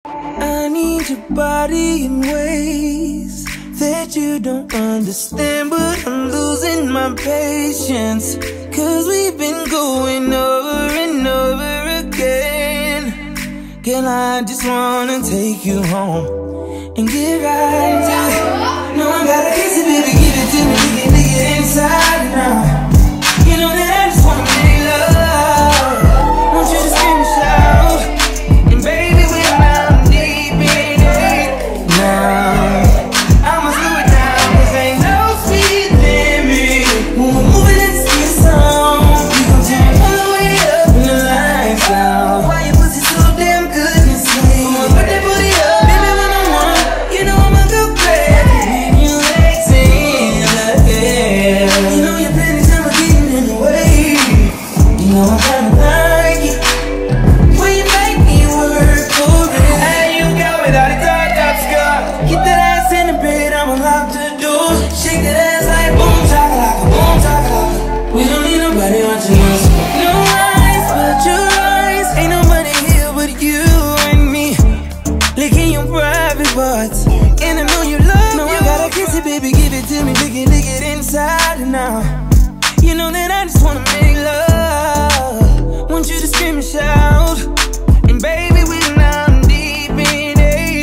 I need your body in ways that you don't understand, but I'm losing my patience, 'cause we've been going over and over again. Girl, I just wanna take you home and get right to it. No, I gotta kiss it, baby, give it to me, lick it inside and out. You know that I just wanna make love. Want you to scream and shout, and baby, we're now deep in it. Now I'ma slow it down, 'cause ain't no speed limit. When we're moving at the speed of sound, we gon' turn all the way up when the lights down. Why your pussy so damn good and sweet? Come on, put that booty up, baby, when I want. You know I'ma go crazy when you legs in the air. You know your panties never getting in the way. You know I'm kinda like it when you make me work for it. Hey, you go without a top skirt. Get that ass in the bed, I'ma lock the door. Shake that ass like boom chakalaka, boom chakalaka. We don't need nobody watching us. No eyes but your eyes. Ain't nobody here but you and me, licking your private parts. And I know you love no, you. I gotta kiss it, baby, give it to me, lick it inside and out. You know that I just wanna make love. Want you to scream and shout, and baby, we now deep in it.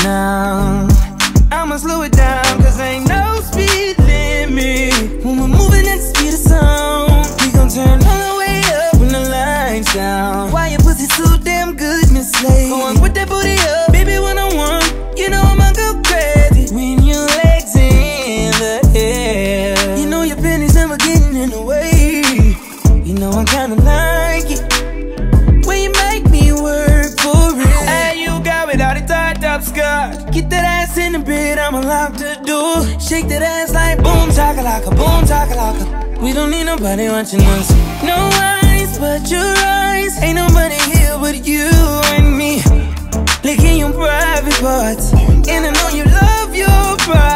Now I'ma slow it down, 'cause ain't no speed limit. When we're moving at the speed of sound, we gon' turn all the way up when the lights down. Why your pussy so damn good, Miss Slade? Go on, put that booty up, baby, when I want. You know I'ma go crazy when your legs in the air. You know your panties never getting in the way. You know I kinda like it when you make me work for it. Hey, you got without a top skirt. Get that ass in the bed, I'ma lock the door. Shake that ass like boom chakalaka, boom chakalaka. We don't need nobody watching us. No eyes but your eyes. Ain't nobody here but you and me, licking your private parts. And I know you love your private